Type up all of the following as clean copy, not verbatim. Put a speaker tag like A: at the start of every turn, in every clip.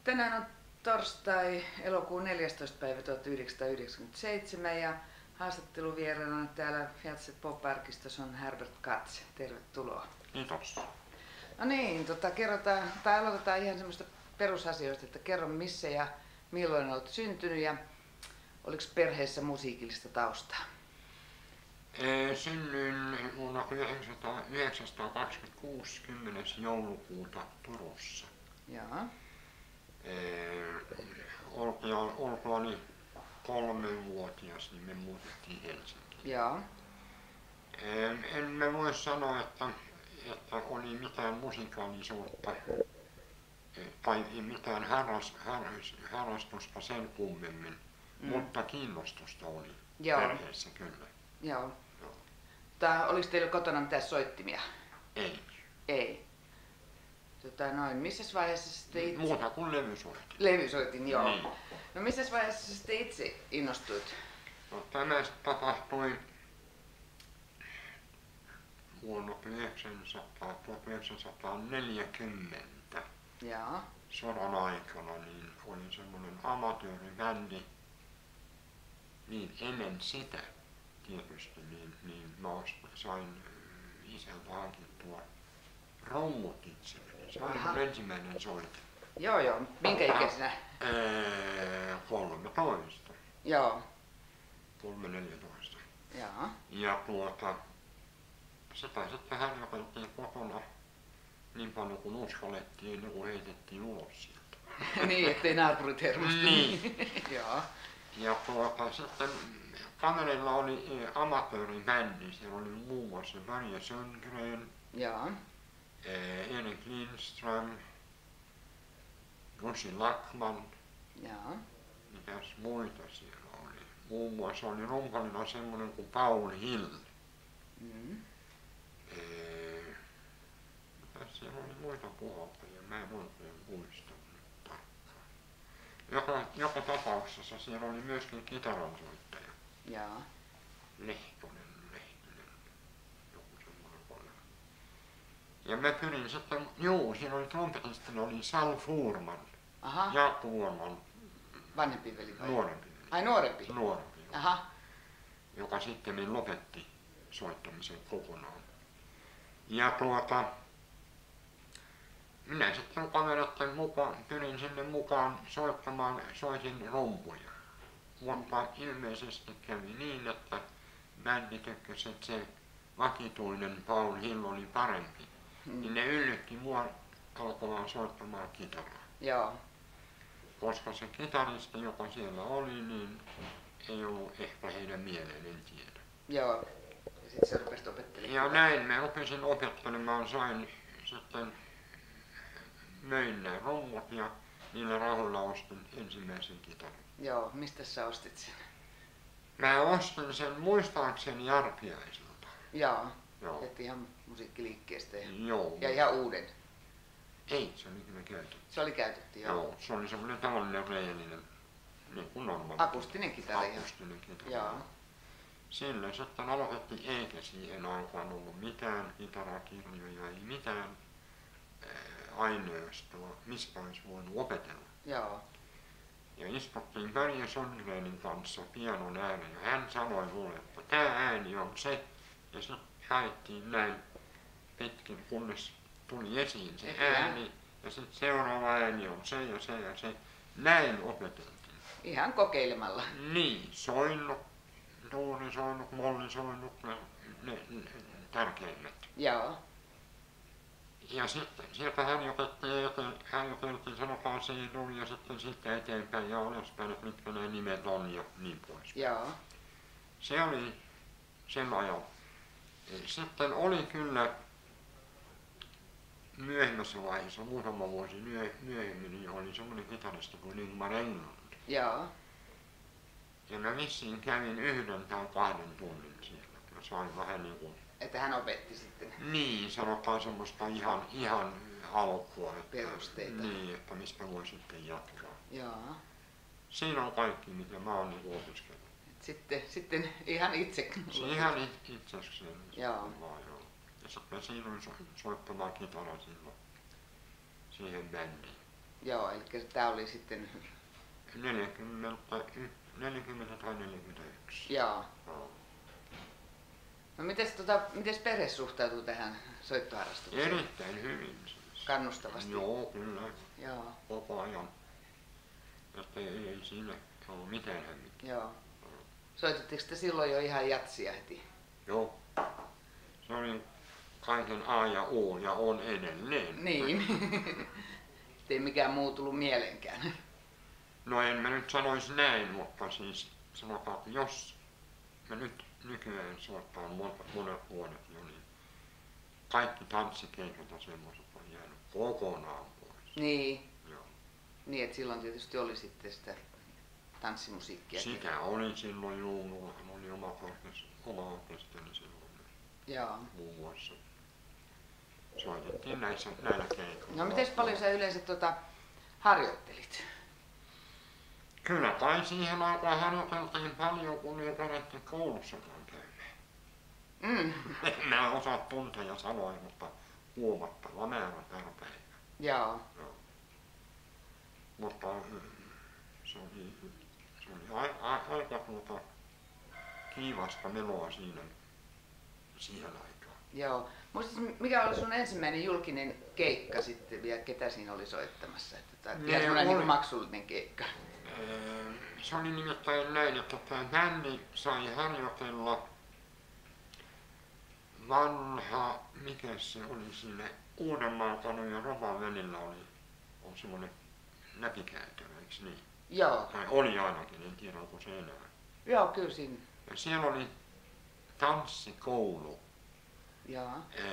A: Tänään on torstai, elokuun 14. päivä 1997 ja haastatteluvieraana täällä Fjätset Pop-arkistossa on Herbert Katz. Tervetuloa.
B: Kiitos.
A: No niin, aloitetaan ihan semmoista perusasioista, että kerro missä ja milloin olet syntynyt ja oliko perheessä musiikillista taustaa?
B: Synnyin vuonna 1926 10. joulukuuta Turussa.
A: Jaa.
B: Oltuani 3-vuotias, niin me muutettiin Helsinkiin.
A: Jaa.
B: En mä voi sanoa, että oli mitään musikaalisuutta tai mitään harrastusta sen kummemmin, mutta kiinnostusta oli perheessä kyllä.
A: Joo. Oliko teillä kotona mitään soittimia?
B: Ei.
A: Ei. Missäs vaiheessa sitten itse...
B: Muuta kuin levysoitin.
A: Levysoitin, joo.
B: Niin.
A: No missäs vaiheessa sitten itse innostuit?
B: No, tämä tapahtui vuonna 1940.
A: Jaa.
B: Sodan aikana niin oli semmoinen amatööribändi, niin ennen sitä tietysti, niin mä sain isältä hankittua rummut itselleni. Se oli mun ensimmäinen soite.
A: Joo. Minkä ikäisenä?
B: 13.
A: Joo.
B: 3-14.
A: Jaa.
B: Ja sitä sitten harjoiteltiin kotona niin paljon kuin uskallettiin, niin kun heitettiin ulos sieltä.
A: Niin, ettei naapurit hermostu.
B: Niin.
A: Joo.
B: Ja sitten kaverilla oli amatööribändi, siellä oli muun muassa Börje Sundgren,
A: Jaa.
B: Erik Lindström, Jussi Lackman,
A: Jaa.
B: mitäs muita siellä oli. Muun muassa oli rumpalina semmoinen kuin Paul Hill. Mitäs siellä oli muita puhaltajia, mä en oikein muista nyt tarkkaan. Joka tapauksessa siellä oli myöskin kitaransoittaja.
A: Jaa.
B: Lehtonen, joku semmoinen paljon. Ja mä pyrin sitten, siinä oli trompetistina oli Sal Furman.
A: Aha.
B: Jaakko Vuorman.
A: Vanhempi veli vai?
B: Nuorempi veli.
A: Ai nuorempi?
B: Nuorempi, joo.
A: Aha.
B: Joka sitten lopetti soittamisen kokonaan. Ja minä sitten kavereiden mukaan, pyrin sinne mukaan soittamaan, soitin rumpuja. Mutta ilmeisesti kävi niin, että bändi tykkäsi, että se vakituinen Paul Hill oli parempi. Niin ne yllytti mua alkamaan soittamaan kitaraa.
A: Joo.
B: Koska se kitaristi, joka siellä oli, niin ei ollut ehkä heidän mieleen, en tiedä.
A: Joo. Ja sit sä rupesit opettelemaan.
B: Ja näin mä opisin opettelemaan, sain sitten möin ne rummut ja niillä rahoilla ostin ensimmäisen kitaran.
A: Joo, mistä sä ostit sen?
B: Mä ostin sen muistaakseni Jarpiaisilta.
A: Joo.
B: Joo.
A: Et ihan musiikkiliikkeestä
B: Joo.
A: ja ihan uuden.
B: Ei, se oli kyllä käytetty.
A: Se oli käytetty, joo.
B: Joo, se oli semmoinen tavallinen reellinen, niin kuin normaali.
A: Akustinen kitara ihan.
B: Akustinen kitara.
A: Joo.
B: Sille sitten aloitettiin, eikä siihen aikaan ollut mitään kitarakirjoja, ei mitään aineistoa, mistä olisi voinut opetella.
A: Joo.
B: Ja istuttiin Börje Sundgrenin kanssa pianon ääreen ja hän sanoi mulle, että tämä ääni on se. Ja sitten haettiin näin pitkin, kunnes tuli esiin se ääni. Ja sitten seuraava ääni on se ja se ja se. Näin opeteltiin.
A: Ihan kokeilemalla.
B: Niin, soinnut, duurisoinnut, mollisoinnut, ne tärkeimmät.
A: Joo.
B: Ja sitten sieltä harjoiteltiin sanotaan C-dur ja sitten siitä eteenpäin ja alaspäin, että mitkä ne nimet on ja niin pois.
A: Joo.
B: Se oli sen ajan. Sitten oli kyllä myöhemmässä vaiheessa, muutama vuosi myöhemmin, niin oli semmoinen kitaristi kuin Ingmar Englund.
A: Joo.
B: Ja mä vissiin kävin 1 tai 2 tunnin siellä. Mä sain vähän niin kuin...
A: Että hän opetti sitten.
B: Niin, sanotaan semmoista ihan alkua.
A: Perusteita.
B: Niin, että mistä voi sitten jatkaa.
A: Joo.
B: Siinä on kaikki, mitä mä oon niin opiskellut.
A: Sitten ihan itse.
B: Ihan itsekseen.
A: Joo.
B: Ja sitten mä siirryin soittamaan kitaraa silloin siihen bändiin.
A: Joo, eli tää oli sitten...
B: 40 tai 41.
A: Joo.
B: Joo.
A: No mites perhe suhtautuu tähän soittoharrastukseen?
B: Erittäin hyvin siis.
A: Kannustavasti?
B: Joo, kyllä.
A: Joo.
B: Koko ajan. Että ei siinä ollut mitään hämminkiä.
A: Joo. Soititteko te silloin jo ihan jatsia heti?
B: Joo. Se oli kaiken A ja O ja on edelleen.
A: Niin. Ei mikään muu tullut mielenkään.
B: No en mä nyt sanoisi näin, mutta siis sanotaan, että jos mä nyt nykyään soittaa monet vuodet jo, niin kaikki tanssikeikat ja semmoiset on jäänyt kokonaan pois.
A: Niin.
B: Joo.
A: Niin, että silloin tietysti oli sitten sitä tanssimusiikkia.
B: Sitä oli silloin joululla, oli oma orkesteri silloin.
A: Joo.
B: Muun muassa. Soitettiin näillä keikoilla.
A: No mites paljon sä yleensä harjoittelit?
B: Kyllä kai siihen aikaan harjoiteltiin paljon, kun ei kannatti koulussakaan käymään. Mä en osaa tunteja sanoa, mutta huomattava määrä per päivä.
A: Joo.
B: Joo. Mutta se oli aika kiivasta meloa siihen aikaan.
A: Joo. Muistatko, mikä oli sun ensimmäinen julkinen keikka sitten ja ketä siinä oli soittamassa? Ihan semmoinen niin maksullinen keikka.
B: Se oli nimittäin näin, että tämä bändi sai harjoitella vanha, mikä se oli siinä Uudenmaan ja Rovan välillä on semmoinen läpikäytävä, eikö niin?
A: Joo.
B: Tai oli ainakin, en tiedä onko se enää.
A: Joo, kyllä siinä.
B: Ja siellä oli tanssikoulu.
A: Joo.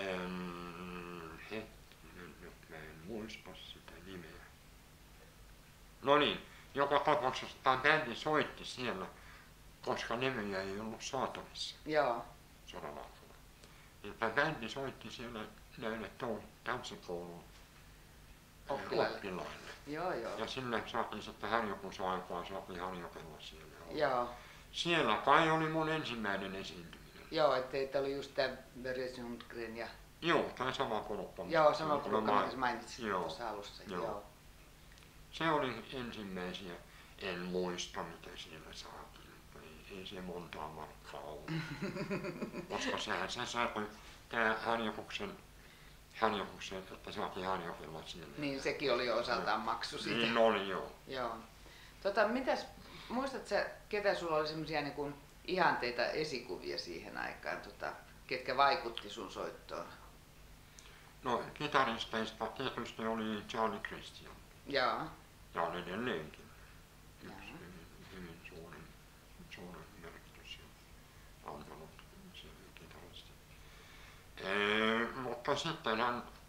B: Hetkinen, nyt mä en muista sitä nimeä. No niin, joka tapauksessa tämä bändi soitti siellä, koska levyjä ei ollut saatavissa
A: Joo.
B: sodan aikana. Niin tämä bändi soitti siellä näille tanssikoulun oppilaille.
A: Joo, joo.
B: Ja sille saatiin sitten harjoitusaikaa, saatiin harjoitella siellä.
A: Joo.
B: Siellä kai oli mun ensimmäinen esiintyminen.
A: Joo, että oli just tää Börje Sundgren ja...
B: Joo, tämä sama porukka.
A: Joo, sama porukka, mitä mainitsit tuossa alussa. Joo.
B: Se oli ensimmäisiä, en muista mitä siellä saatiin, ei se montaa markkaa ollut. Koska sehän se sai, tämä harjoituksen, että saatiin harjoitella siellä.
A: Niin, sekin oli jo osaltaan maksu siitä.
B: Niin oli, joo.
A: Joo. Muistatko sä, ketä sulla oli semmoisia niin kuin ihanteita esikuvia siihen aikaan, ketkä vaikutti sun soittoon?
B: No, kitaristeista tietysti oli Charlie Christian.
A: Joo.
B: Ja on edelleenkin. Yksi hyvin suuren merkitys ja antanut se kitaristi. Mutta sitten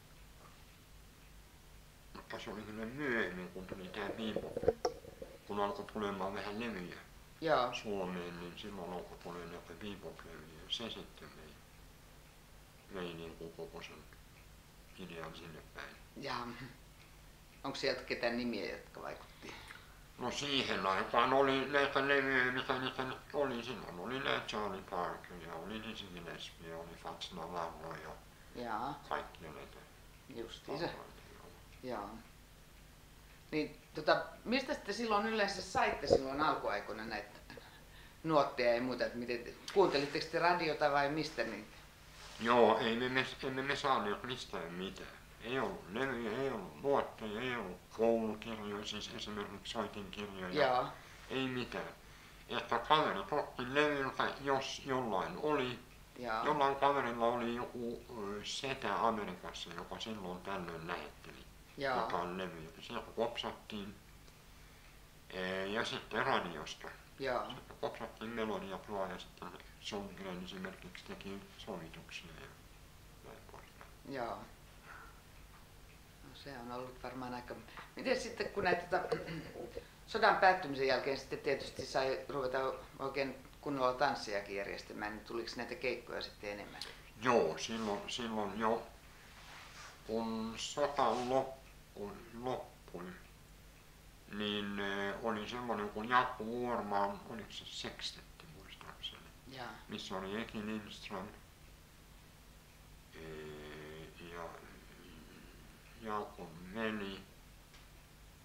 B: mutta se oli kyllä myöhemmin, kun tuli tää bebop, kun alkoi tulemaan vähän levyjä Suomeen, niin silloin alkoi tulemaan näitä bebop-levyjä. Se sitten vei niin kuin koko sen idean sinne päin.
A: Ja onko sieltä ketään nimiä, jotka vaikutti?
B: No siihen aikaan oli näitä levyjä, mitä niitä oli. Silloin oli näitä Charlie Parker ja oli Dizzy Gillespie ja oli Fats Navarro ja kaikkia näitä.
A: Justiinsa. Joo. Niin, mistä te silloin yleensä saitte silloin alkuaikoina näitä nuotteja ja muuta? Kuuntelitteko te radiota vai mistä niitä?
B: Joo, emme me saaneet mistään mitään. Ei ollut levyjä, ei ollut nuotteja, ei ollut koulukirjoja, siis esimerkiksi soitinkirjoja.
A: Joo.
B: Ei mitään. Että kaverit otti levyltä, jos jollain oli.
A: Joo.
B: Jollain kaverilla oli joku setä Amerikassa, joka silloin tällöin lähetteli jotain levyjä. Sieltä kopsattiin. Ja sitten radiosta.
A: Joo.
B: Sitten kopsattiin melodiaploa ja sitten Sundgren esimerkiksi teki sovituksia ja näin poispäin.
A: Joo. No, se on ollut varmaan aika... Miten sitten kun näitä sodan päättymisen jälkeen sitten tietysti sai ruveta oikein kunnolla tanssiakin järjestämään, niin tuliko näitä keikkoja sitten enemmän?
B: Joo, silloin jo kun sota loppui, niin oli semmoinen kuin Jaakko Vuormaan, oliko se sekstetti muistaakseni, missä oli Eki Lindström ja Jaakon veli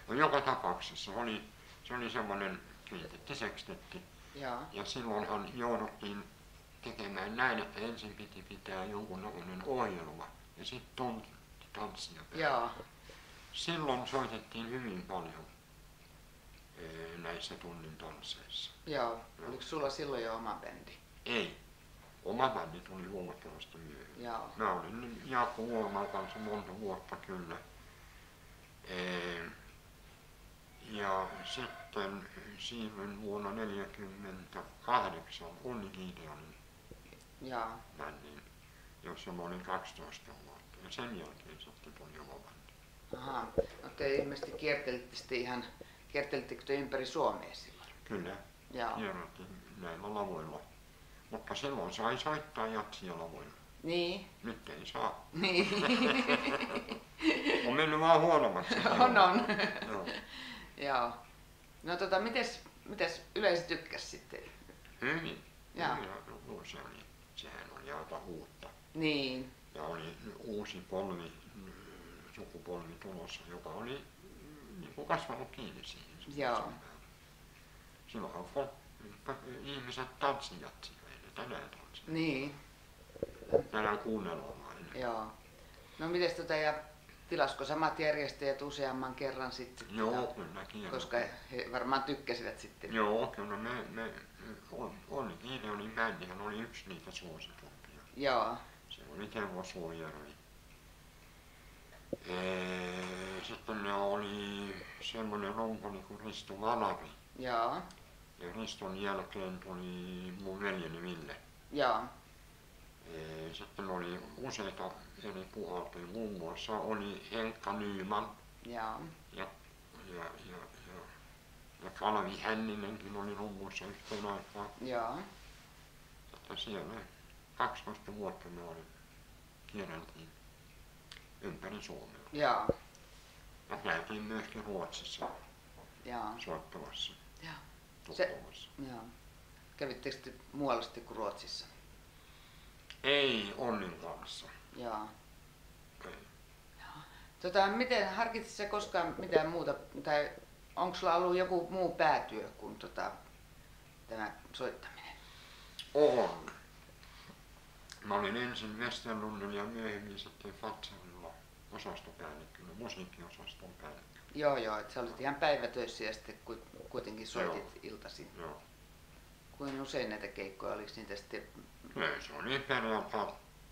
B: No joka tapauksessa se oli semmoinen kvintetti, sekstetti.
A: Joo.
B: Ja silloinhan jouduttiin tekemään näin, että ensin piti pitää jonkunnäköinen ohjelma ja sitten tanssia päälle.
A: Joo.
B: Silloin soitettiin hyvin paljon näissä tunnin tansseissa.
A: Joo. Oliko sulla silloin jo oma bändi?
B: Ei. Oma bändi tuli huomattavasti myöhemmin.
A: Joo.
B: Mä olin Jaakko Vuorman kanssa monta vuotta kyllä. Ja sitten siirryin vuonna 1948 Onni Gideonin
A: Joo.
B: bändiin, jossa mä olin 12 vuotta. Ja sen jälkeen sitten tuli oma bändi.
A: Aha. No te ilmeisesti kiertelittekö te ympäri Suomea silloin?
B: Kyllä,
A: Joo.
B: kierrättiin näillä lavoilla. Mutta silloin sai soittaa jatsia lavoilla.
A: Niin.
B: Nyt ei saa.
A: Niin.
B: On mennyt vaan huonommaksi.
A: On.
B: Joo.
A: Joo. No mites yleisö tykkäsi sitten?
B: Hyvin.
A: Joo.
B: No, sehän oli aika uutta.
A: Niin.
B: Ja oli uusi sukupolvi tulossa, joka oli niin kuin kasvanut kiinni siihen.
A: Joo.
B: Silloinhan ihmiset tanssijat ei tänään tanssia.
A: Niin.
B: Tänään kuunnellaan vain.
A: Joo. No mites ja tilasko samat järjestäjät useamman kerran sitten?
B: Joo, kyllä kierrätin.
A: Koska he varmaan tykkäsivät sitten.
B: Joo, kyllä Onni Gideonin bändihän oli yksi niitä suositumpia.
A: Joo.
B: Se oli Teuvo Suojärvi. Sitten ne oli semmoinen rumpali kuin Risto Valavi.
A: Joo.
B: Ja Riston jälkeen tuli mun veljeni Ville.
A: Joo.
B: Sitten oli useita eri puhaltajia, muun muassa oli Henkka Nyman
A: Joo.
B: ja Kalevi Hänninenkin oli rummuissa yhteen aikaan.
A: Joo.
B: Että siellä 12 vuotta me kierreltiin ympäri Suomea.
A: Joo.
B: Ja käytiin myöskin Ruotsissa
A: Joo.
B: soittamassa,
A: Joo.
B: tukkumassa.
A: Joo. Kävittekö te muualla sitten kuin Ruotsissa?
B: Ei Onnin kanssa.
A: Joo.
B: Ei.
A: Miten harkitsit sä koskaan mitään muuta, tai onko sulla ollut joku muu päätyö kuin tämä soittaminen?
B: On. Mä olin ensin Westerlundilla ja myöhemmin sitten Fatsarilla osastopäällikkönä, musiikkiosaston päällikkö.
A: Joo, että sä olit ihan päivätöissä ja sitten kuitenkin soitit iltaisin.
B: Joo.
A: Kuinka usein näitä keikkoja, oliko niitä sitten?
B: Ei, se oli perjantai,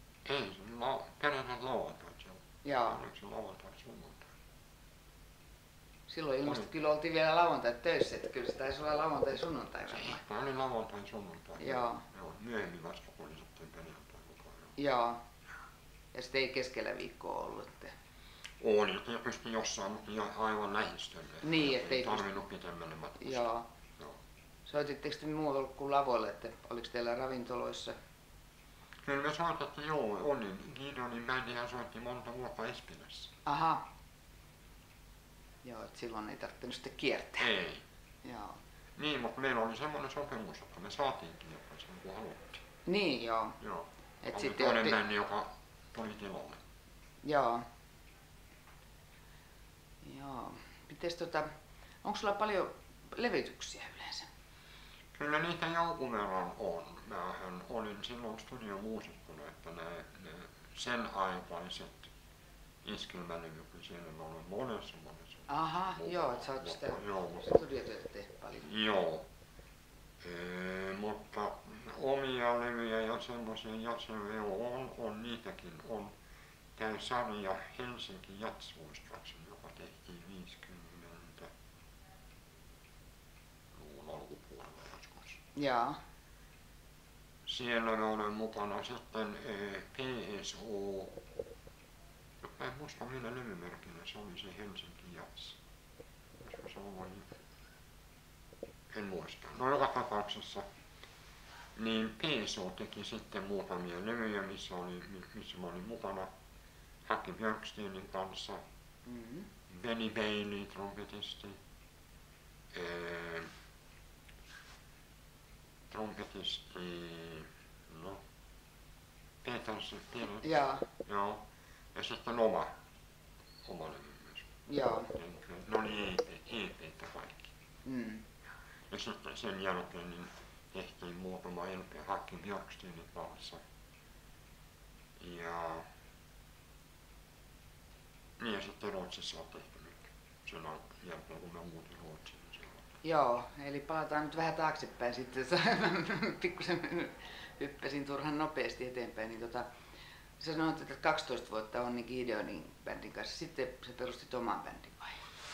B: lauantai se on.
A: Joo.
B: Oliko se lauantai sunnuntai?
A: Silloin ilmeisesti kyllä oltiin vielä lauantai töissä, että kyllä se taisi olla lauantai sunnuntai varmaan.
B: Se oli lauantai sunnuntai.
A: Joo.
B: Joo, myöhemmin vasta oli sitten perjantai mukaan.
A: Joo. Ja sitten ei keskellä viikkoa ollut. Että...
B: Oli tietysti jossain, mutta aivan lähistöllä.
A: Niin, ettei
B: tarvinnut pitemmälle matkustaa.
A: Joo.
B: Joo.
A: Soititteko te muualla kuin lavoilla, että oliko teillä ravintoloissa?
B: Kyllä me soitettiin, joo, Onnin Gideonin bändihän soitti monta vuotta Espilässä.
A: Aha. Joo, että silloin ei tarvinnut sitten kiertää.
B: Ei.
A: Joo.
B: Niin, mutta meillä oli semmoinen sopimus, että me saatiin kiertää sen kun haluttiin.
A: Niin, joo.
B: Joo.
A: Et
B: oli
A: sitten
B: toinen bändi, joka tuli tilalle.
A: Joo. Joo. Mites onko sulla paljon levytyksiä yleensä?
B: Kyllä niitä jonkun verran on. Mähän olin silloin studiomuusikkona, että ne sen aikaiset iskelmälevyt, siellä mä olen monessa.
A: Aha, joo, että sä oot sitä studiotyötä tehnyt paljon.
B: Joo. Mutta omia levyjä ja semmoisia jatseja on niitäkin. On tämä sarja Helsinki Jats muistaakseni, joka tehtiin 50-luvun alkupuolella joskus.
A: Joo.
B: Siellä mä olen mukana sitten PSO, mä en muista millä levymerkillä se oli se Helsinki Jats. Koska se oli, en muista. No joka tapauksessa niin PSO teki sitten muutamia levyjä, missä mä olin mukana Hacke Björkstenin kanssa, Benny Bailey trumpetisti, no Peters,
A: Joo.
B: joo, ja sitten oma levy myös.
A: Joo.
B: Ne oli EP:tä kaikki. Ja sitten sen jälkeen niin tehtiin muutama LP Hakim Björksteinin kanssa. Ja niin ja sitten Ruotsissa on tehty nyt sen jälkeen kun mä muutin Ruotsiin.
A: Joo, eli palataan nyt vähän taaksepäin sitten. Pikkusen hyppäsin turhan nopeasti eteenpäin. Niin sä sanoit, että 12 vuotta on niin Gideonin bändin kanssa. Sitten sä perustit oman bändin vai?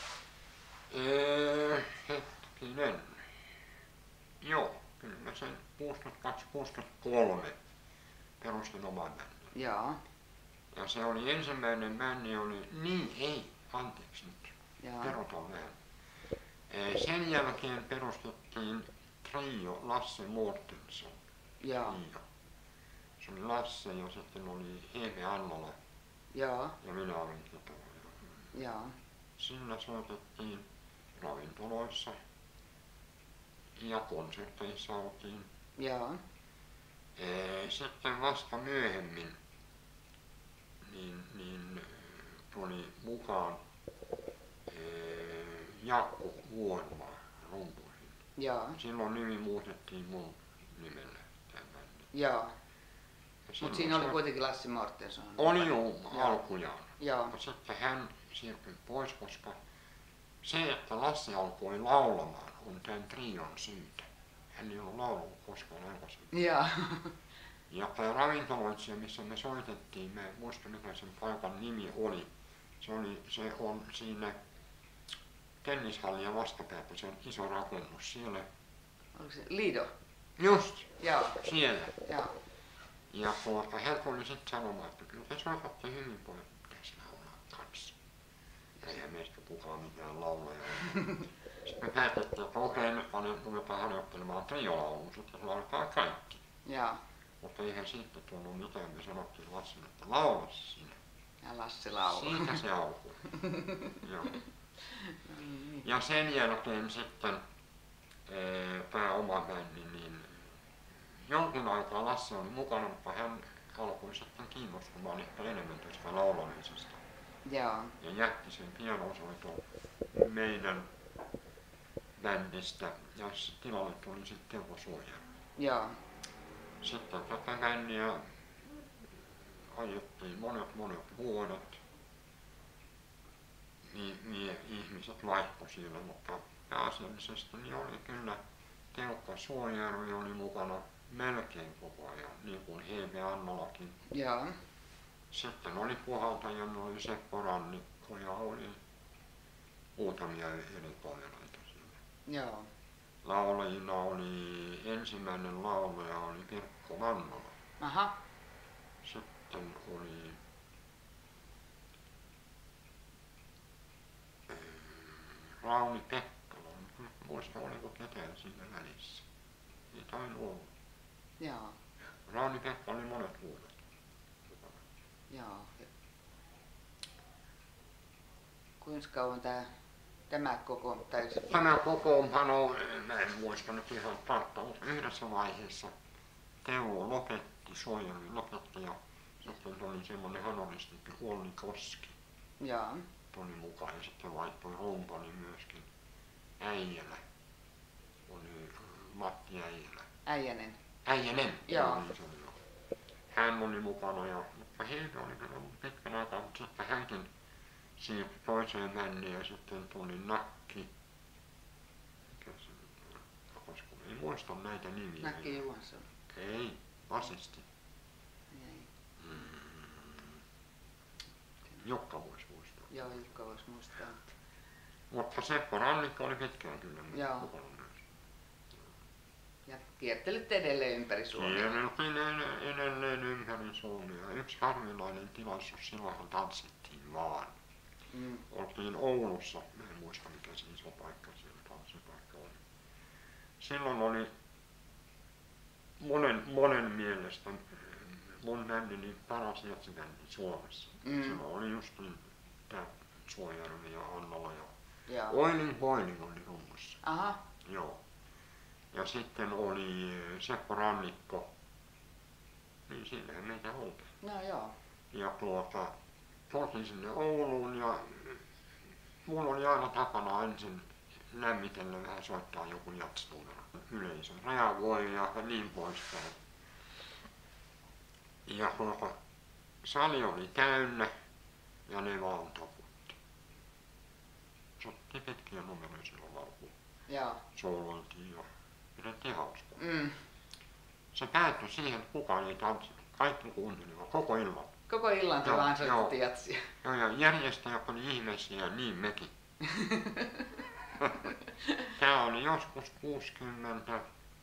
B: Hetkinen. Joo, kyllä mä sen 62-63 perustin oman bändin.
A: Joo.
B: Ja se oli ensimmäinen bändi, anteeksi nyt, perutaan vähän. Sen jälkeen perustettiin trio Lasse Mortensson.
A: Joo.
B: Trio. Se oli Lasse ja sitten oli Eeve Annola.
A: Joo.
B: Ja minä olin kitara.
A: Joo.
B: Sillä soitettiin ravintoloissa ja konserteissa oltiin.
A: Joo.
B: Sitten vasta myöhemmin niin tuli mukaan Jaakko Vuormaa rumpuihin.
A: Joo.
B: Silloin nimi muutettiin mun nimelle tämän bändin.
A: Joo. Mutta siinä oli kuitenkin Lasse Mortensson.
B: Oli jo alkujaan.
A: Joo.
B: Sitten hän siirtyi pois, koska se, että Lasse alkoi laulamaan, on tämän trion syytä. Hän ei ollut laulanut koskaan aikaisemmin.
A: Joo.
B: Ja tämä ravintoloitsija, missä me soitettiin, mä en muista mikä sen paikan nimi oli. Se on siinä tennishallia vastapäätä, se on iso rakennus siellä.
A: Oliko se Lido?
B: Just,
A: Joo.
B: siellä.
A: Joo.
B: Ja hän tuli sitten sanomaan, että kyllä te soitatte hyvin paljon, pitäisi laulaa kanssa. Eihän meistä kukaan mitään laulaja ole. Sitten me päätettiin, että okei, nyt ruvetaan harjoittelemaan triolaulua, sitten se alkaa kaikki.
A: Joo.
B: Mutta eihän siitä tullut mitään, me sanottiin Lassille, että laula sinä.
A: Ja Lasse laulaa.
B: Siitä se alkoi. Joo. Ja sen jälkeen sitten tämä oma bändi, niin jonkin aikaa Lasse oli mukana, mutta hän alkoi sitten kiinnostumaan ehkä enemmän tästä laulamisesta.
A: Joo.
B: Ja jätti sen pianosoiton meidän bändistä ja tilalle tuli sitten Teuvo Suojärvi.
A: Joo.
B: Sitten tätä bändiä ajettiin monet vuodet. Niin ihmiset vaihtoi siellä, mutta pääasiallisesti niin oli kyllä Teukka Suojärvi oli mukana melkein koko ajan, niin kuin Eeve Annolakin.
A: Joo.
B: Sitten oli puhaltajana oli Seppo Rannikko ja oli muutamia eri tovereita siellä.
A: Joo.
B: Laulajina oli ensimmäinen laulaja oli Pirkko Vannola.
A: Aha.
B: Sitten oli Rauni Pekkala, en muista oliko ketään siinä välissä. Ei tainnut olla.
A: Joo.
B: Rauni Pekkala oli monet vuodet.
A: Joo. Kuinka kauan tämä
B: kokoonpano, mä en muista nyt ihan tarkkaan, mutta yhdessä vaiheessa Teuvo lopetti, Suojärvi lopetti ja sitten tuli semmoinen hanoristi Olli Koski.
A: Joo.
B: Tuli mukaan ja sitten vaihtoi rumpali myöskin Äijälä. Oli Matti Äijälä. Äijänen.
A: Joo.
B: Hän oli mukana mutta heitä oli kyllä pitkän aikaa, mutta sitten hänkin siirtyi toiseen bändiin ja sitten tuli Nakki. Koska ei muista näitä nimiä.
A: Nakki Johansson.
B: Ei, basisti.
A: Ei.
B: Jukka voisi muistaa.
A: Joo, Jukka voisi muistaa.
B: Mutta Seppo Rannikko oli pitkään kyllä mukana myös.
A: Ja kiertelitte edelleen ympäri Suomea.
B: Kierreltiin edelleen ympäri Suomea. Yksi harvinainen tilaisuus, silloinhan tanssittiin vaan. Oltiin Oulussa, mä en muista mikä se iso paikka siellä tanssipaikka oli. Silloin oli monen mielestä mun bändini paras jatsibändi Suomessa. Silloin oli just niin tää Suojärvi ja Annola ja Oiling Boiling oli rummussa.
A: Aha.
B: Joo. Ja sitten oli Seppo Rannikko. Niin siinähän meitä oltiin.
A: No joo.
B: Ja tultiin sinne Ouluun ja mulla oli aina tapana ensin lämmitellä vähän soittaa joku jatsnumero. Yleisö reagoi ja niin poispäin. Ja sali oli täynnä ja ne vaan taputti. Soitti pitkiä numeroja silloin alkuun. Sooloiltiin ja pidettiin hauskaa. Se päättyi siihen, että kukaan ei tanssinut. Kaikki kuuntelivat koko illan.
A: Koko illan te vaan soitettiin jatsia.
B: Joo, ja järjestäjät oli ihmeisiä ja niin mekin. Tää oli joskus 60,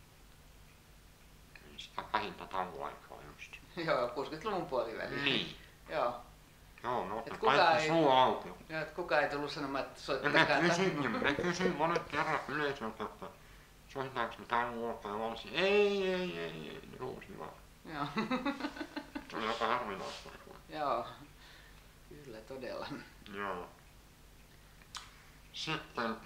B: sitä pahinta tauoaikaa just.
A: Joo, 60-luvun puoliväliin.
B: Niin.
A: Joo.
B: Joo, no kaikki suu auki.
A: Joo, että kukaan ei tullut sanomaan, että soittakaa
B: tanssiin. Mä kysyin monet kerrat yleisöltä, että soitetaanko me tangoa tai valssia. Ei, ne huusi vaan.
A: Joo.
B: Se oli aika harvinaista.
A: Joo, kyllä todella.
B: Joo. Sitten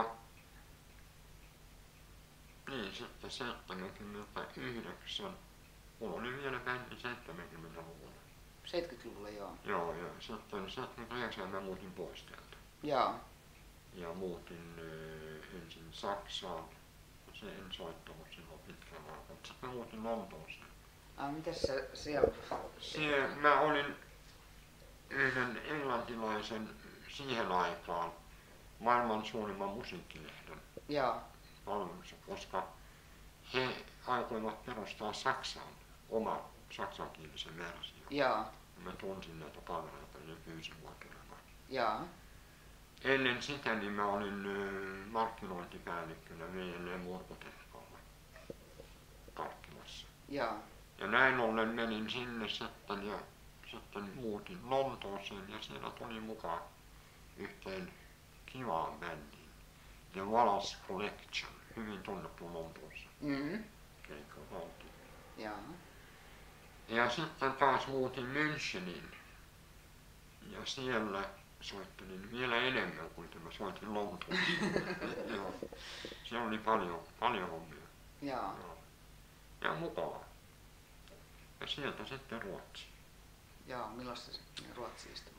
B: niin sitten 79, mulla oli vielä bändi 70-luvulla.
A: 70-luvulla, joo.
B: Joo, ja sitten 79 mä muutin pois täältä.
A: Joo.
B: Ja muutin ensin Saksaan, se en soittanut silloin pitkään aikaa, sitten mä muutin Lontooseen.
A: Mites se siellä?
B: Mä olin yhden englantilaisen siihen aikaan maailman suurimman musiikkilehden palvelussa, koska he aikoivat perustaa Saksaan oman saksankielisen version.
A: Joo.
B: Mä tunsin näitä palveluita ja pyysin mua tulemaan.
A: Joo.
B: Ennen sitä niin mä olin markkinointipäällikkönä VLM Urkotehtaalla Karkkilassa.
A: Joo.
B: Ja näin ollen menin sinne sitten ja sitten muutin Lontooseen ja siellä tuli mukaan yhteen kivaan bändiin. The Wallace Collection, hyvin tunnettu Lontoossa. Keikkavaltio.
A: Joo. Ja
B: sitten taas muutin Müncheniin ja siellä soittelin vielä enemmän kuin mä soitin Lontoossa. Joo. Siellä oli paljon hommia.
A: Joo.
B: Ja mukavaa. Ja sieltä sitten Ruotsi.
A: Joo, milloin se Ruotsi istui?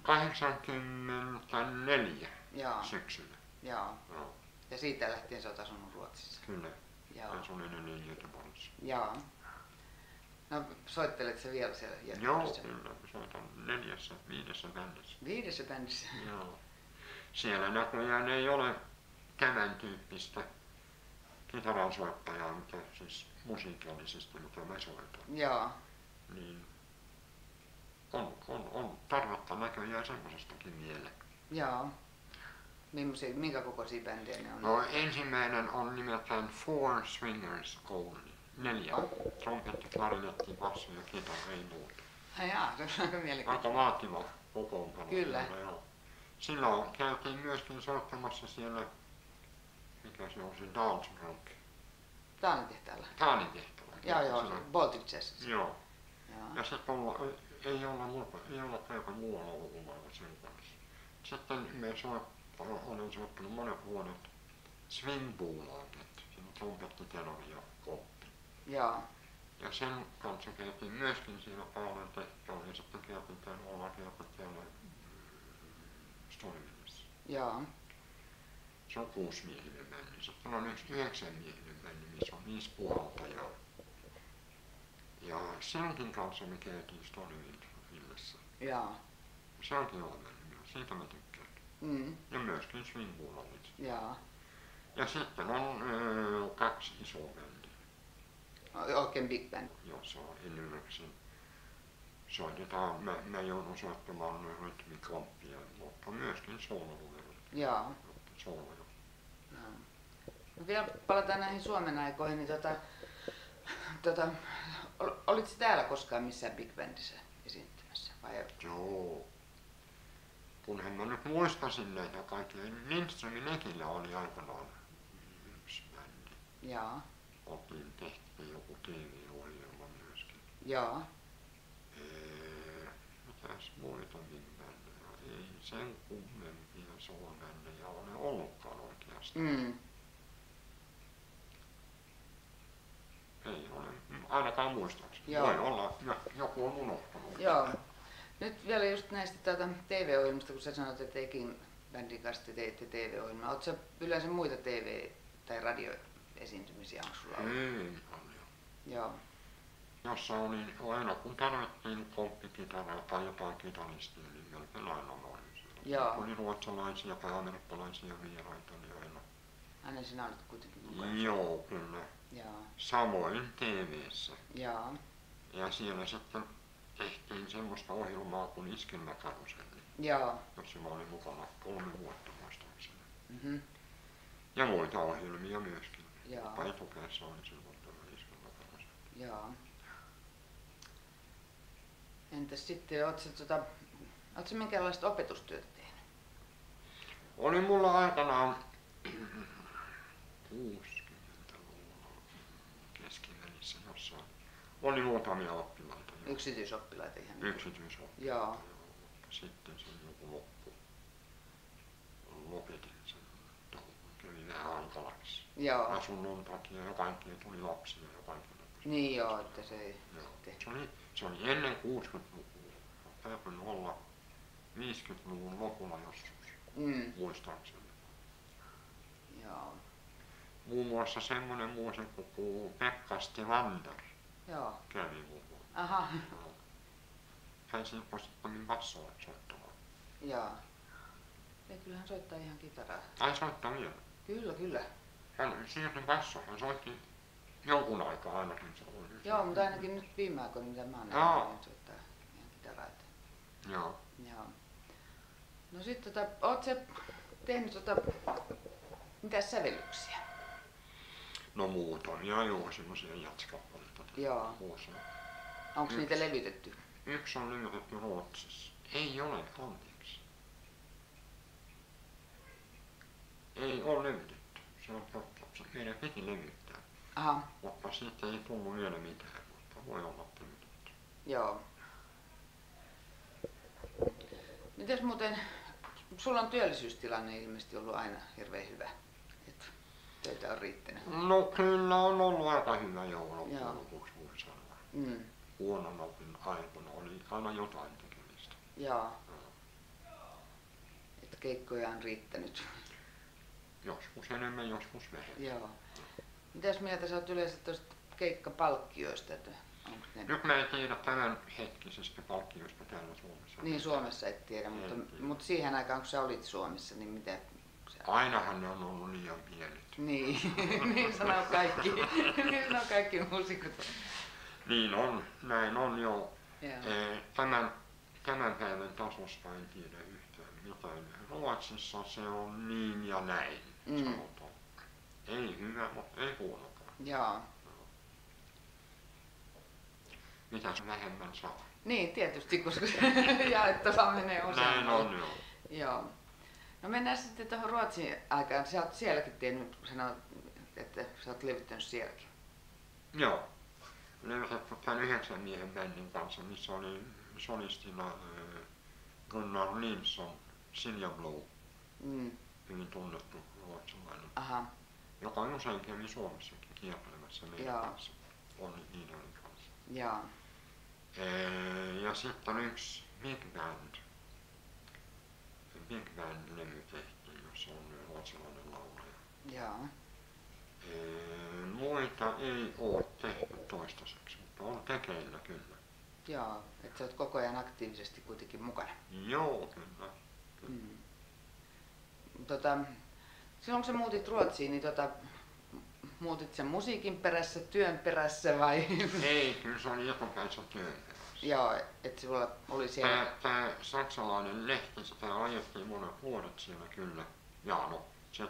B: 84 syksyllä.
A: Joo. Ja siitä lähtien sä oot asunut Ruotsissa?
B: Kyllä.
A: Joo.
B: Asun edelleen Göteborgissa.
A: Joo. No soittelet sä vielä siellä
B: Göteborgissa? Joo, kyllä. Soitan 4-5 bändissä.
A: 5 bändissä?
B: Joo. Siellä näköjään ei ole tämän tyyppistä kitaransoittajaa, mitä siis musiikillisesti, mitä mä soitan.
A: Joo.
B: Niin on tarvetta näköjään semmoisestakin vielä.
A: Joo. Minkä kokoisia bändejä ne on?
B: No ensimmäinen on nimeltään Four Swingers Only. 4. Trompetti, klarinetti, basso ja kitara, ei muuta.
A: Jaa, se on aika mielenkiintoista.
B: Aika vaativa kokoonpano.
A: Kyllä.
B: Silloin käytiin myöskin soittamassa siellä, mikä se on se Dance Rock.
A: Taanitehtaalla?
B: Taanitehtaalla.
A: Joo, Baltic Jazz.
B: Joo. Ja sitten ei olla aika muualla ulkomailla sen kanssa. Sitten me olen soittanut monet vuodet swing-bolaget, siinä on trompetti, tenori ja koppi.
A: Joo.
B: Ja sen kanssa käytiin myöskin siinä paljon tehtävällä ja sitten käytiin täällä täällä Stormillissa.
A: Joo.
B: Se on 6-miehinen bändi. Sitten on yksi 9-miehinen bändi, missä on 5 puhaltajaa. Ja senkin kanssa me käytiin Stormillissa.
A: Joo.
B: Se on kiva bändi, siitä mä tykkään. Ja myöskin swing-bolaget.
A: Joo.
B: Ja sitten on 2 isoa bändiä.
A: Oikein big band.
B: Jossa enimmäkseen soitetaan, mä joudun soittamaan rytmikomppia, mutta myöskin soolonumeroita.
A: Joo.
B: Sooloja.
A: No, vielä palataan näihin Suomen aikoihin, niin olitko täällä koskaan missään big bandissä esiintymässä? Vai?
B: Joo. Kunhan mä nyt muistasin näitä kaikkia, Lindströmin Ekillä oli aikanaan yksi bändi.
A: Joo.
B: Oltiin tehty joku TV-ohjelma myöskin.
A: Joo.
B: Mitäs muita big bändejä? Ei sen kummempia soolobändejä ole ollutkaan oikeastaan. Ei ole, ainakaan muistaakseni. Voi olla, joku on unohtanut.
A: Joo. Nyt vielä just näistä TV-ohjelmista, kun sä sanoit, että bändin kanssa te teitte TV-ohjelmaa. Oletko sä yleensä muita TV- tai radioesiintymisiä, onko sulla ollut?
B: Ei paljon.
A: Joo.
B: Jossa oli aina kun tarvittiin komppikitaraa tai jotain kitaristia, niin melkein aina oli siellä.
A: Joo.
B: Oli ruotsalaisia tai amerikkalaisia vieraita, niin aina.
A: Aina sinä olet kuitenkin mukana.
B: Joo, kyllä.
A: Joo.
B: Samoin TV:ssä.
A: Joo.
B: Ja siellä sitten tehtiin semmoista ohjelmaa kuin Iskelmäkaruselli,
A: Joo.
B: jossa mä olin mukana 3 vuotta muistaakseni.
A: Mhm.
B: Ja muita ohjelmia myöskin.
A: Joo.
B: Paitopäässä oli silloin tämä Iskelmäkaruselli.
A: Joo. Entäs sitten, ootko minkälaista opetustyötä tehnyt?
B: Oli mulla aikanaan 60-luvulla keskivälissä jossain. Oli muutamia oppilaita.
A: Yksityisoppilaita ihan?
B: Yksityisoppilaita.
A: Joo.
B: Sitten se joku loppu. Lopetin sen touhun. Kävi vähän hankalaksi.
A: Joo.
B: Asunnon takia ja kaikkea tuli lapsia ja kaikkea.
A: Niin joo, että se ei
B: Joo.
A: sitten...
B: Se oli ennen 60-lukua. Täytyy olla 50-luvun lopulla joskus, muistaakseni.
A: Joo.
B: Muun muassa semmoinen muusikko kuin Pekka Stilander
A: Joo.
B: kävi lukuun.
A: Aha.
B: Hän silpoi sitten bassoa soittamaan.
A: Joo. Ja kyllä hän soittaa ihan kitaraa.
B: Ai soittaa vielä.
A: Kyllä, kyllä.
B: Hän siirtyi bassoon, hän soitti jonkun aikaa ainakin se oli.
A: Joo, mutta ainakin nyt viime aikoina mitä mä oon
B: Joo.
A: nähnyt, niin hän soittaa ihan kitaraa.
B: Joo.
A: Joo. No sit oot sä tehnyt mitäs sävellyksiä?
B: No muutamia joo, semmosia jatskappaleita.
A: Joo.
B: Vuosia.
A: Onks niitä levytetty?
B: Yksi on levytetty Ruotsissa. Ei ole, anteeksi. Ei ole levytetty. Se on totta. Se meidän piti levyttää.
A: Aha.
B: Mutta siitä ei tullut vielä mitään, mutta voi olla levytetty.
A: Joo. Mites muuten, sulla on työllisyystilanne ilmeisesti ollut aina hirveän hyvä, että töitä on riittänyt.
B: No kyllä on ollut aika hyvä joulu,
A: Joo.
B: lopuksi voi sanoa.
A: Mm.
B: Huononakin aikana oli aina jotain tekemistä.
A: Joo. Että keikkoja on riittänyt.
B: Joskus enemmän, joskus vähemmän.
A: Joo. Mitäs mieltä sä oot yleensä tuosta keikkapalkkioista, että onko ne...
B: Nyt mä en tiedä tämän hetkisestä palkkiosta täällä Suomessa.
A: Niin Suomessa et tiedä,
B: En tiedä.
A: mutta siihen aikaan kun sä olit Suomessa, niin mitä...
B: Ainahan ne on ollut liian pienet.
A: Niin, niin sanoo kaikki. Niin sanoo kaikki muusikot.
B: Niin on, näin on jo.
A: Joo.
B: Tämän päivän tasosta en tiedä yhtään mitään. Ruotsissa se on niin ja näin, sanotaan. Ei hyvä, mutta ei huonokaan.
A: Joo.
B: Mitäs vähemmän saa?
A: Niin, tietysti, koska jaettava menee osaan.
B: Näin on joo.
A: Joo. No mennään sitten tuohon Ruotsin aikaan. Sä oot sielläkin tehnyt, sanoit, että sä oot levittänyt sielläkin.
B: Joo. Levitetty tämän 9 miehen bändin kanssa, missä oli solistina Gunnar Nilsson, Silja Blue, hyvin tunnettu ruotsalainen,
A: Aha.
B: joka usein kävi Suomessakin kiertelemässä meidän
A: Joo.
B: kanssa. Olli Niidelin kanssa.
A: Joo.
B: Ja sitten yksi Big Band. Big Band-levy tehtiin, jossa on ruotsalainen laulaja.
A: Joo.
B: Muita ei ole tehty toistaiseksi, mutta on tekeillä kyllä.
A: Joo, että sä oot koko ajan aktiivisesti kuitenkin mukana.
B: Joo, kyllä.
A: Silloin kun sä muutit Ruotsiin, niin muutit sen musiikin perässä, työn perässä vai?
B: Ei, kyllä se oli etupäissä työn perässä.
A: Joo, että sulla oli siellä...
B: Tämä saksalainen lehti, sitä ajettiin monet vuodet siellä kyllä. Ja no, 79-84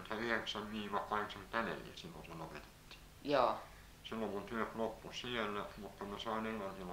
B: silloin se lopetettiin.
A: Joo.
B: Silloin mun työt loppu siellä, mutta mä sain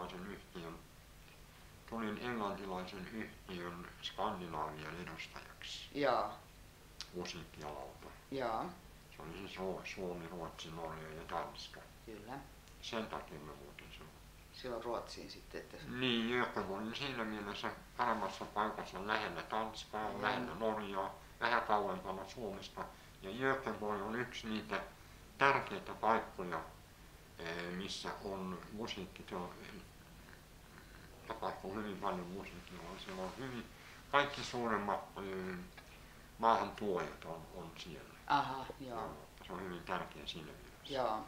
B: tulin englantilaisen yhtiön Skandinaavian edustajaksi
A: Joo.
B: musiikkialalta.
A: Joo.
B: Se oli siis Suomi, Ruotsi, Norja ja Tanska.
A: Kyllä.
B: Sen takia mä muutin silloin.
A: Silloin Ruotsiin sitten, että...
B: Niin, Göteborg oli siinä mielessä paremmassa paikassa lähellä Tanskaa, lähellä Norjaa, vähän kauempana Suomesta. Ja Göteborg on yksi niitä tärkeitä paikkoja, missä on musiikki, tapahtuu hyvin paljon musiikkia. Siellä on hyvin, kaikki suuremmat maahantuojat on siellä.
A: Aha, joo.
B: Se on hyvin tärkeä siinä mielessä.
A: Joo.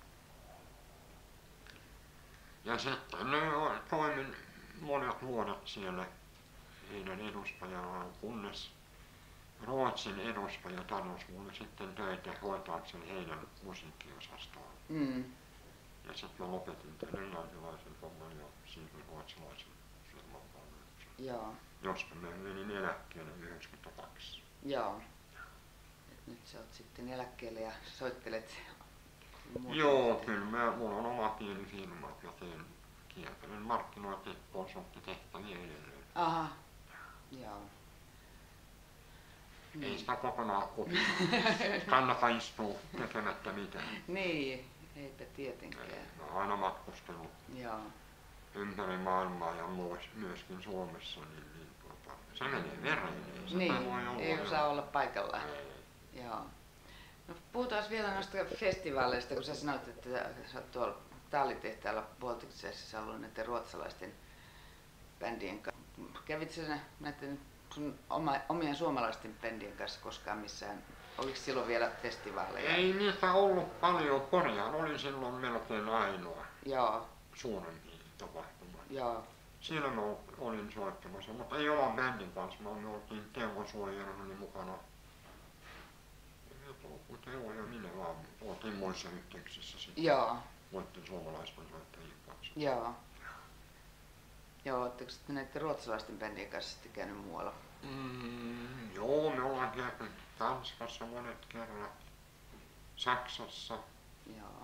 B: Ja sitten toimin monet vuodet siellä heidän edustajallaan, kunnes Ruotsin edustaja tarjosi mulle sitten töitä hoitaakseni heidän musiikkiosastoon. Ja sitten mä lopetin tämän englantilaisen homman ja siirryin ruotsalaisen firman palvelukseen.
A: Joo.
B: Josta mä menin eläkkeelle 92.
A: Joo. Et nyt sä oot sitten eläkkeelle ja soittelet.
B: Joo, kyllä mulla on oma pieni firma ja teen kiertelen markkinointi konsulttitehtäviä edelleen.
A: Aha. Joo.
B: Ei sitä kokonaan opita. Kannata istua tekemättä mitään.
A: Niin, eipä tietenkään.
B: Mä oon aina matkustellut
A: Joo.
B: ympäri maailmaa ja myöskin Suomessa, niin se menee vereneen.
A: Niin, ei osaa olla paikallaan. Joo. No, puhutaan vielä noista festivaaleista, kun sä sanoit, että sä oot tuolla Tallitehtaalla Baltic Jazzissa ollut näiden ruotsalaisten bändien kanssa. Kävit sä näiden sun omien suomalaisten bändien kanssa koskaan missään? Oliko silloin vielä festivaaleja?
B: Ei niitä ollut paljon. Porjaan oli silloin melkein ainoa.
A: Joo.
B: Suurempi tapahtuma.
A: Joo.
B: Siellä mä olin soittamassa, mutta ei oman bändin kanssa. Me oltiin Teuvo Suojarani mukana. Teuvo ja minä vaan oltiin muissa yhteyksissä sitten.
A: Joo.
B: Muiden suomalaisten soittajien kanssa.
A: Joo. Joo, ootteko sitten näiden ruotsalaisten bändien kanssa sitten käynyt muualla?
B: Joo, me ollaan käynyt Tanskassa monet kerrat, Saksassa.
A: Joo.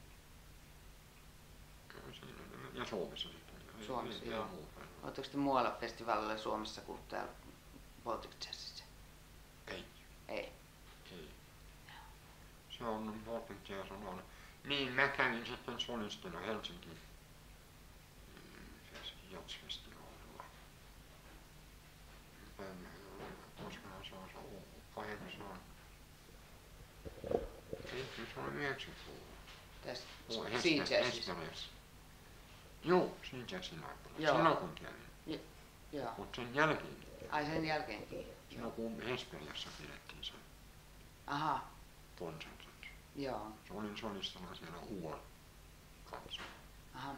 B: Ja Suomessa sitten.
A: Suomessa, joo. Oletteko te muualla festivaalilla Suomessa kuin täällä Baltic Jazzissa?
B: Ei.
A: Ei.
B: Ei. Se on Baltic Jazz on ollut. Niin, mä kävin sitten solistina Helsingin jazzfestivaalilla. Koska se on 90-luvulla.
A: Tästä
B: Sea Jazzissa. Joo, Sea Jazzin aikana. Silloin kun kävin.
A: Joo.
B: Mutta sen jälkeen.
A: Ai sen jälkeenkin?
B: Silloin kun Esperiassa pidettiin sen.
A: Aha.
B: Konsertit.
A: Joo.
B: Se olin solistana siellä UAN kanssa.
A: Aha.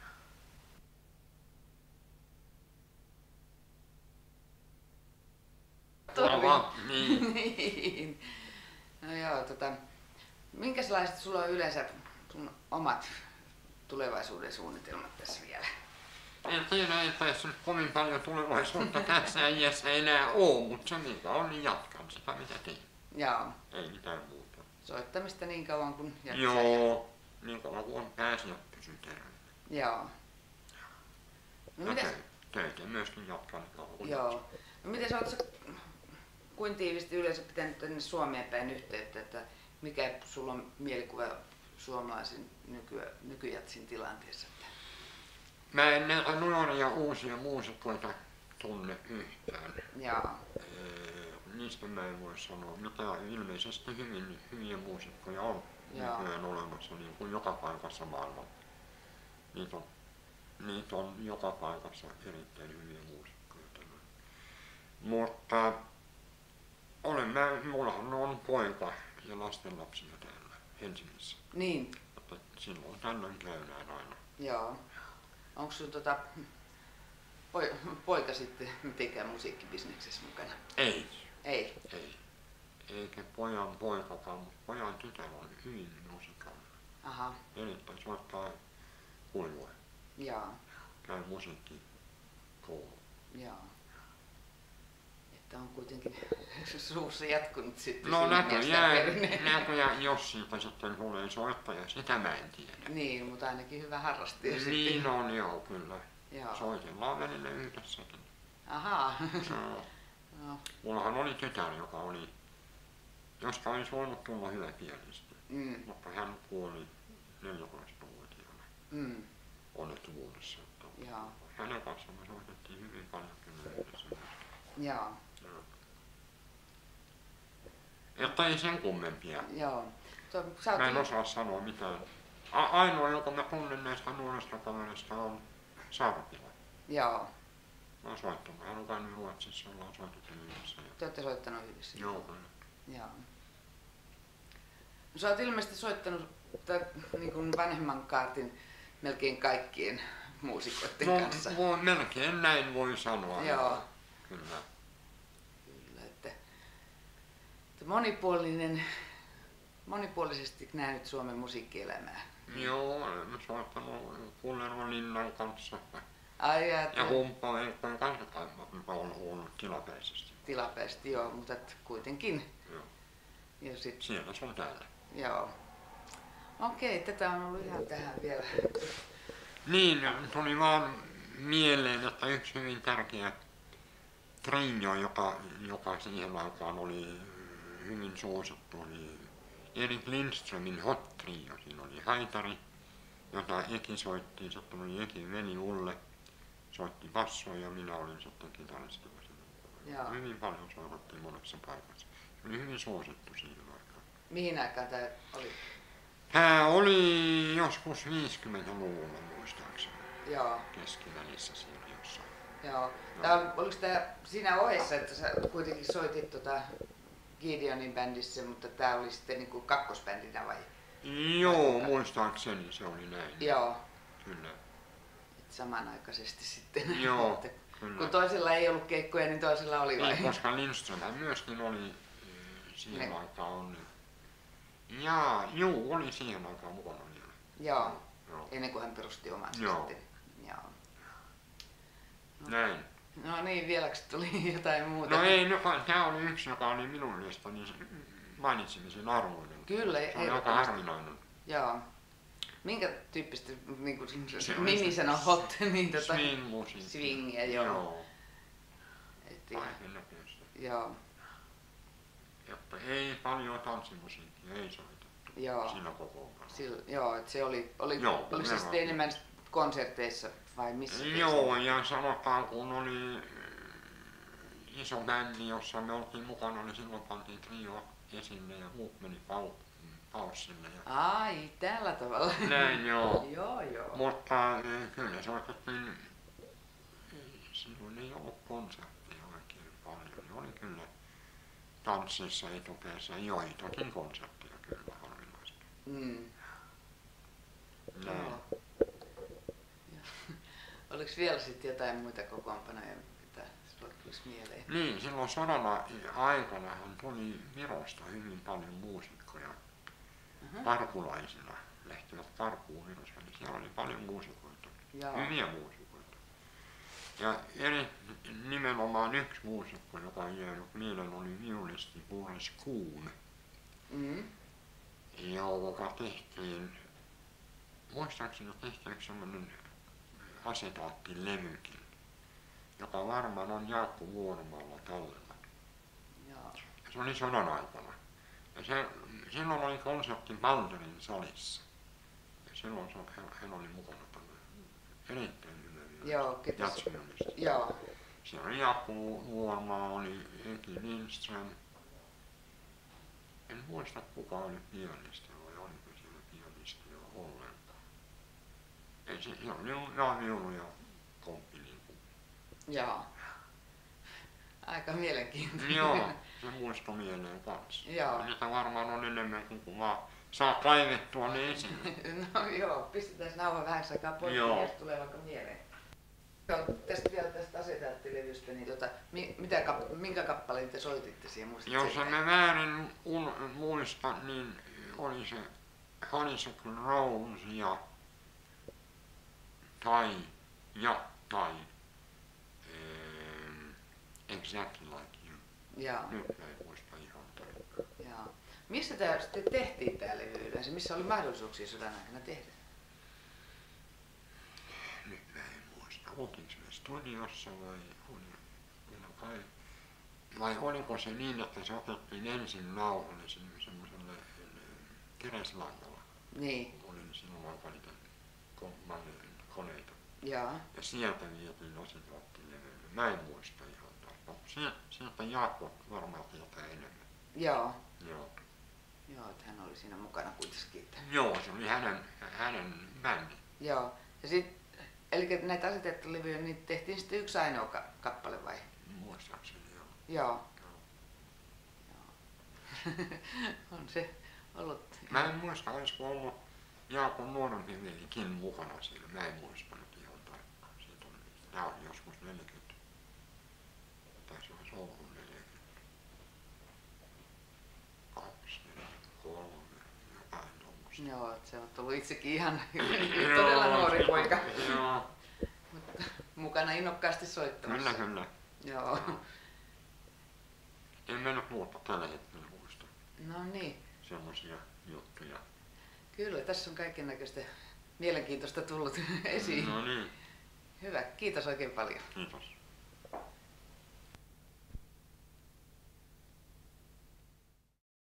A: Niin. No joo, minkälaiset sulla on yleensä sun omat tulevaisuuden suunnitelmat tässä vielä?
B: En tiedä, ei tässä nyt kovin paljon tulevaisuutta tässä iässä enää ole, mutta se mikä on, niin jatkan sitä mitä tein.
A: Joo.
B: Ei mitään muuta.
A: Soittamista niin kauan kuin jaksaa.
B: Joo, niin kauan kuin on pääsi ja pysyy terveenä.
A: Joo. No
B: ja töitä myöskin jatkan kauan kuin
A: joo. No miten ootko kuin tiivisti yleensä pitänyt tänne Suomeen päin yhteyttä, että mikä sulla on mielikuva suomalaisen nykyjatsin tilanteessa?
B: Mä en näitä nuoria uusia muusikoita tunne yhtään.
A: Joo.
B: Niistä mä en voi sanoa, mitä ilmeisesti hyviä muusikkoja on nykyään olemassa, niin kuin joka paikassa maailmalla. Niitä on joka paikassa erittäin hyviä muusikkoja. Mutta mullahan on poika ja lastenlapsia täällä Helsingissä.
A: Niin.
B: Että silloin tällöin käydään aina.
A: Joo. Onko sun poika sitten mitenkään musiikkibisneksessä mukana?
B: Ei.
A: Ei?
B: Ei. Eikä pojan poikakaan, mutta pojan tytär on hyvin musikaalinen.
A: Aha.
B: Erittäin soittaa huilua.
A: Joo.
B: Käy musiikkikoulu.
A: Joo. Että on kuitenkin suussa jatkunut sitten.
B: No näköjään jos siitä sitten tulee soittaja, sitä mä en tiedä.
A: Niin, mutta ainakin hyvä harrastaja sitten.
B: Niin on joo, kyllä.
A: Joo.
B: Soitellaan välillä yhdessäkin.
A: Ahaa.
B: No. Mullahan oli tytär, josta olisi voinut tulla hyvä pianisti. Mutta hän kuoli 14-vuotiaana onnettomuudessa.
A: Joo.
B: Hänen kanssaan me soitettiin hyvin paljon kyllä yhdessä.
A: Joo.
B: Että ei sen kummempia.
A: Joo.
B: Mä en osaa sanoa mitään. Ainoa, joka mä tunnen näistä nuorista kavereista on Sarpila.
A: Joo.
B: Mä oon soittanut. Hän on käynyt Ruotsissa, ollaan soitettu yhdessä.
A: Te olette soittanut yhdessä?
B: Joo, kyllä.
A: Joo. No, sä oot ilmeisesti soittanut niin kuin vanhemman kaartin melkein kaikkien muusikoiden kanssa.
B: Melkein näin voi sanoa.
A: Joo.
B: Kyllä.
A: Kyllä, että monipuolisesti nähnyt Suomen musiikkielämää.
B: Joo, olen soittanut Kullervo Linnan kanssa.
A: Ai
B: Ja Humppa Veikkojen kanssa on ollut tilapäisesti.
A: Tilapäisesti, joo, mutta kuitenkin.
B: Joo.
A: Ja sit,
B: Siellä se on täällä.
A: joo. Okei, tätä on ollut ihan tähän vielä.
B: Niin, tuli vaan mieleen, että yksi hyvin tärkeä trio, joka siihen aikaan oli hyvin suosittu, oli Erik Lindströmin Hot Trio. Siinä oli Haitari, jota Eki soitti, sitten oli Ekin veli Ulle, soitti bassoa ja minä olin sitten kitaristilla. Hyvin paljon soitettiin monessa paikassa. Se oli hyvin suosittu siihen aikaan.
A: Mihin aikaan tämä oli?
B: Tämä oli joskus 50-luvulla muistaakseni.
A: Joo.
B: Keskivälissä siellä jossain.
A: Joo. Oliko tämä siinä ohessa, että sä kuitenkin soitit Gideonin bändissä, mutta tämä oli sitten niin kuin kakkosbändinä vai?
B: Joo, muistaakseni se oli näin.
A: Joo.
B: Kyllä.
A: Et samanaikaisesti sitten.
B: Joo,
A: että
B: kyllä.
A: kun toisella ei ollut keikkoja, niin toisella oli vai?
B: Koska Lindström myöskin oli siihen aikaan. Juu, oli siihen aikaan mukana vielä.
A: Joo.
B: Joo.
A: Ennen kuin hän perusti oman
B: Joo.
A: sitten. Joo.
B: Näin.
A: No niin, vieläkö tuli jotain muuta?
B: No ei, tämä oli yksi, joka oli minun listani mainitsemisen arvoinen.
A: Kyllä,
B: se on aika harvinainen.
A: Joo. Minkä tyyppistä, niin kuin nimi sanoo hot, niin
B: swing-musiikki.
A: Swingia, joo.
B: Kaikennäköistä.
A: Joo.
B: Jotta ei paljon tanssimusiikkia, ei soitettu.
A: Joo.
B: Siinä kokoonpanossa.
A: Joo, että se oli se sitten enemmän konserteissa vai missä?
B: Joo, ja sanotaan kun oli iso bändi, jossa me oltiin mukana, niin silloin pantiin trio esille ja muut meni paussille.
A: Ai, tällä tavalla.
B: Näin joo.
A: Joo.
B: Mutta kyllä soitettiin, silloin ei ollut konsertteja oikein paljon. Ne oli kyllä tanssissa etupäässä joitakin konsertteja kyllä harvinaista.
A: Joo. Oliko vielä sitten jotain muita kokoonpanoja, mitä sinulle tulisi mieleen?
B: Niin, silloin sodan aikanahan tuli Virosta hyvin paljon muusikkoja. Parkulaisina lähtivät parkuun Virosta, niin siellä oli paljon muusikoita. Hyviä muusikoita. Ja nimenomaan yksi muusikko, joka on jäänyt mieleen, oli viulisti Boris Kuhn. Joka tehtiin, muistaakseni tehtiin sellainen asetaattilevykin, joka varmaan on Jaakko Vuoromaalla tallella. Se oli sodan aikana. Ja silloin oli konsertti Balderin salissa. Ja silloin hän oli mukana tällä erittäin hyvä jatsviulisti.
A: Joo.
B: Siellä oli Jaakko Vuoromaa, oli Eki Lindström. En muista kuka oli pianisti vai oliko siellä pianistia ollenkaan. Se oli viulu ja komppi niin kuin.
A: Joo. Aika mielenkiintoinen.
B: Joo, se muistui mieleen kanssa.
A: Joo.
B: Niitä varmaan on enemmän kuin vaan saa kaivettua ne esille.
A: No joo, pistetään nauha vähän aikaa pois, jos tulee vaikka mieleen. Tästä vielä tästä asetaattilevystä, niin minkä kappaleen te soititte siihen, muistatko?
B: Jos en väärin muista, niin oli se Honeysuckle Rose tai Exactly Like You.
A: Joo.
B: Nyt en muista ihan tarkkaan.
A: Joo. Missä tämä sitten tehtiin tämä levy yleensä? Missä oli mahdollisuuksia sodan aikana tehdä?
B: Nyt mä en muista. Oltiinko me studiossa vai oliko se niin, että se otettiin ensin nauhalle semmoiselle teräslangalla.
A: Niin.
B: Oli silloin aika niitä koneita.
A: Joo.
B: Ja sieltä vietiin asetaattilevylle. Mä en muista ihan tarkkaan. Sieltä Jaakko varmaan tietää enemmän.
A: Joo.
B: Joo.
A: Joo, että hän oli siinä mukana kuitenkin.
B: Joo, se oli hänen bändi.
A: Joo. Ja sitten Eli näitä asetettu levyjä, niin tehtiin sitten yksi ainoa kappale vai?
B: Muistaakseni joo.
A: Joo.
B: Joo.
A: On se ollut.
B: Mä en muista, olisiko ollut Jaakon nuorempi velikin mukana siinä. Mä en muista nyt ihan tarkkaan. Siitä on, tää on joskus 40. Tai se olisi ollut 42, 43, jotain tuommoista.
A: Joo, se on ollut itsekin ihan todella nuori poika.
B: Joo.
A: Mutta mukana innokkaasti soittamassa.
B: Kyllä.
A: Joo.
B: En mä nyt muuta tällä hetkellä muista
A: No niin.
B: sellaisia juttuja.
A: Kyllä, tässä on kaikennäköistä mielenkiintoista tullut esiin.
B: No niin,
A: Hyvä, kiitos oikein paljon.
B: kiitos.